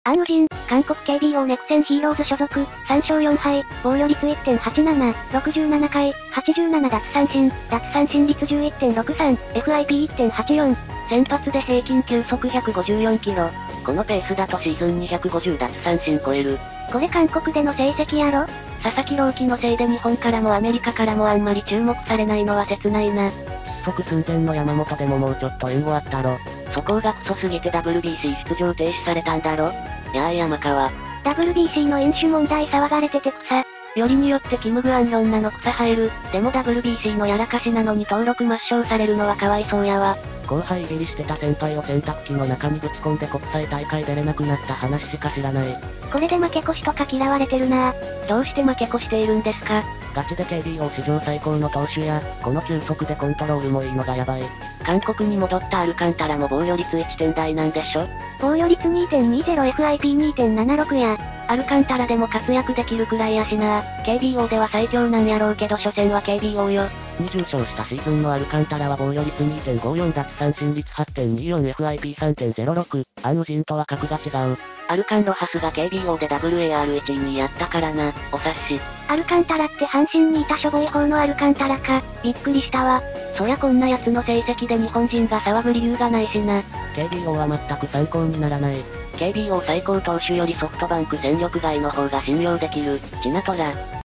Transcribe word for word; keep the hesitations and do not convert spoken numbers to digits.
アンウジン、韓国 ケービーオー ネクセンヒーローズ所属、さんしょうよんはい、防御率 いってんはちなな、ろくじゅうななかい、はちじゅうなな奪三振、奪三振率 じゅういってんろくさん、エフアイピーいってんはちよん。 先発で平均球速ひゃくごじゅうよんキロ。このペースだとシーズンにひゃくごじゅう奪三振超える。 これ韓国での成績やろ？ 佐々木朗希のせいで日本からもアメリカからもあんまり注目されないのは切ないな。 失速寸前の山本でももうちょっと援護あったろ。 そこがクソすぎて ダブリュービーシー 出場停止されたんだろ。やーい山川。 ダブリュービーシー の飲酒問題騒がれてて草。 よりによってキムグアンヒョンなの草生える。でも ダブリュービーシー のやらかしなのに登録抹消されるのはかわいそうやわ。 後輩入りしてた先輩を洗濯機の中にぶち込んで国際大会出れなくなった話しか知らない。 これで負け越しとか嫌われてるなぁ。 どうして負け越しているんですか？ ガチで ケービーオー 史上最高の投手や、この球速でコントロールもいいのがやばい。 韓国に戻ったアルカンタラも防御率いってん台なんでしょ？ 防御率 にてんにじゅう、エフアイピーにてんななろく や。 アルカンタラでも活躍できるくらいやしな。ケービーオー では最強なんやろうけど所詮は ケービーオー よ。 にじゅう勝したシーズンのアルカンタラは防御率 にてんごよん 奪三振率 はちてんによん エフアイピーさんてんぜろろく、アンウジンとは格が違う。 アルカンロハスが ケービーオー で ダブリューエーアールいちいにやったからな、お察し。 アルカンタラって阪神にいたしょぼい方のアルカンタラか、びっくりしたわ。 そりゃこんな奴の成績で日本人が騒ぐ理由がないしな。 ケービーオー は全く参考にならない。 ケービーオー 最高投手よりソフトバンク戦力外の方が信用できる、チナトラ。